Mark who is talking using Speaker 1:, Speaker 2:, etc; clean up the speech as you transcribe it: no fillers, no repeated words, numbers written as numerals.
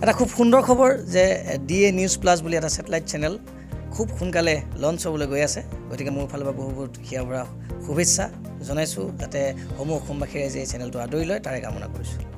Speaker 1: এটা খুব সুন্দৰ খবৰ যে DA নিউজ প্লাছ বুলি এটা স্যাটেলাইট চেনেল খুব সোনকালে লঞ্চ হ'বলৈ গৈ আছে গতিকে মোৰ ফালৰ পৰা বহুত হিয়া ভৰা শুভেচ্ছা জনাইছোঁ যাতে সমূহ অসমবাসীয়ে যে চেনেলটো আদৰি লয় তাৰে কামনা কৰিছোঁ